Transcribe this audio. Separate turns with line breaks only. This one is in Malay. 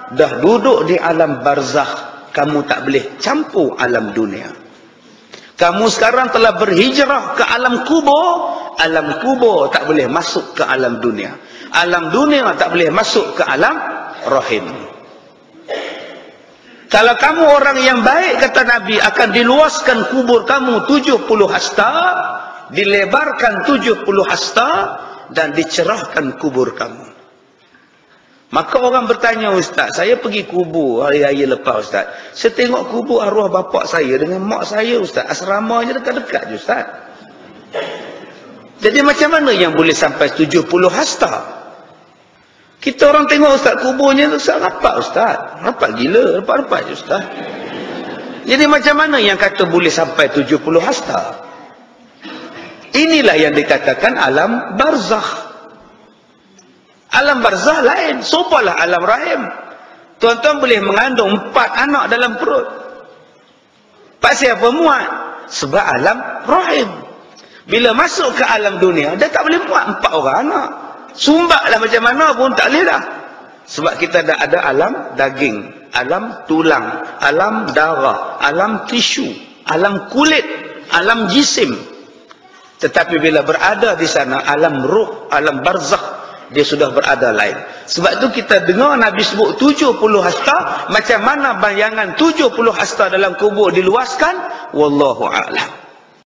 dah duduk di alam barzakh, kamu tak boleh campur alam dunia. Kamu sekarang telah berhijrah ke alam kubur tak boleh masuk ke alam dunia. Alam dunia tak boleh masuk ke alam rahim. Kalau kamu orang yang baik, kata Nabi, akan diluaskan kubur kamu 70 hasta, dilebarkan 70 hasta, dan dicerahkan kubur kamu. Maka orang bertanya, Ustaz, saya pergi kubur hari-hari lepas, Ustaz. Saya tengok kubur arwah bapak saya dengan mak saya, Ustaz. Asramanya dekat-dekat je, Ustaz. Jadi macam mana yang boleh sampai 70 hasta? Kita orang tengok, Ustaz, kuburnya Ustaz, rapat, Ustaz. Rapat gila, rapat-rapat je, Ustaz. Jadi macam mana yang kata boleh sampai 70 hasta? Inilah yang dikatakan alam barzakh. Alam barzakh lain. Sopalah alam rahim. Tuan-tuan boleh mengandung 4 anak dalam perut. Pasal apa muat? Sebab alam rahim. Bila masuk ke alam dunia, dia tak boleh muat 4 orang anak. Sumbaklah macam mana pun tak boleh dah. Sebab kita dah ada alam daging, alam tulang, alam darah, alam tisu, alam kulit, alam jisim. Tetapi bila berada di sana, alam ruh, alam barzakh, dia sudah berada lain. Sebab tu kita dengar Nabi sebut 70 hasta. Macam mana bayangan 70 hasta dalam kubur diluaskan? Wallahu a'lam.